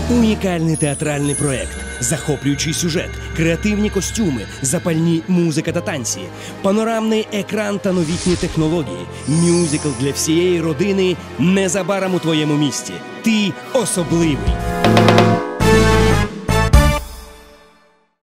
Унікальний театральний проект, захоплюючий сюжет, креативні костюми, запальні музика та танці, панорамний екран та новітні технології, мюзикл для всієї родини незабаром у твоєму місті. Ти особливий.